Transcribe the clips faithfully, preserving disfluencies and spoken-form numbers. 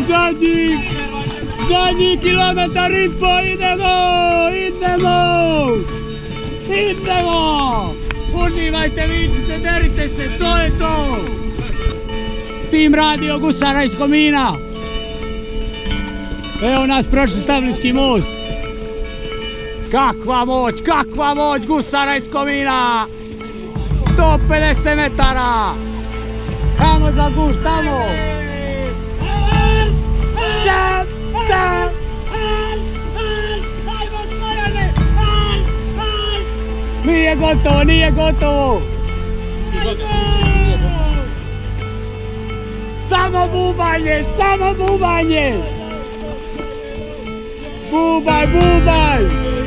zadnji, zadnji kilometar i po, idemo, idemo, idemo. Uživajte, vičite, derite se, to je to. Tim radio gusara iz Komina. Evo nas prošli Stavlinski most. Kakva moć, kakva moć gusara iz Komina. sto pedeset metara. Tamo za gus, tamo. Čap, čap. Nije gotovo, nije gotovo. Samo bubanje, samo bubanje. Bubaj, bubaj.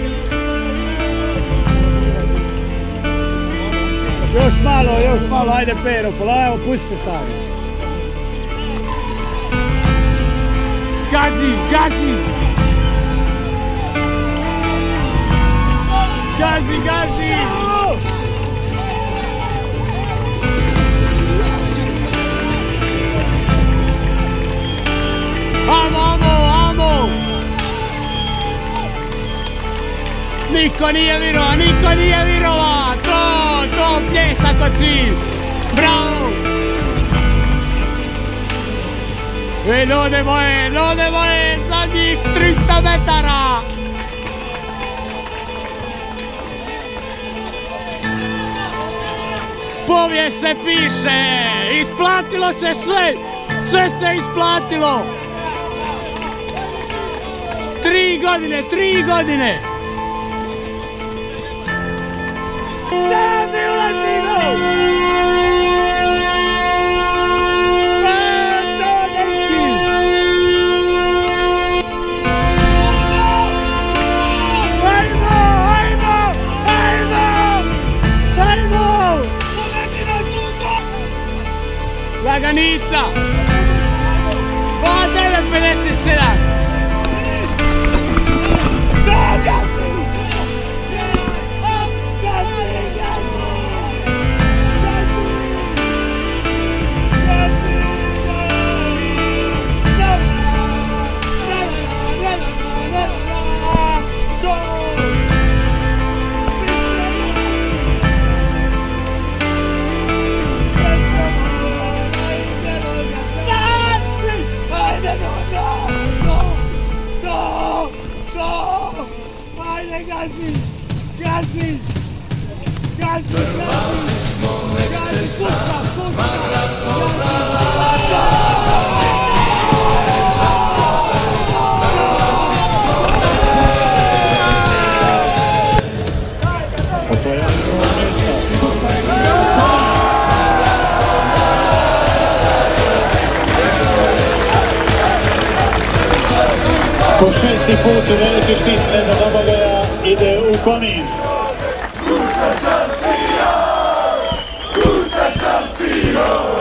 Još malo, još malo, ajde Pero, polako, pusti se stavi. Gazi, gazi. Gazi, gazi. Amo, amo, amo. Niko nije virova, niko nije virova. To, to, pljesak od svih. Bravo. E, ljude moje, ljude moje, zadnjih tristo metara. Povijest se piše, isplatilo se sve, sve se isplatilo. Tri godine, tri godine. Sada ulazimo! Laganica! Pa devet pedeset sedam! Gazi! Gazi! Gazi! Prvaci smo, nek se zna, maraton pravaša. Prvaci smo, po šesti put veliki štit Neda Domagoja ide u Komin. Gusa šampion! Gusa šampion!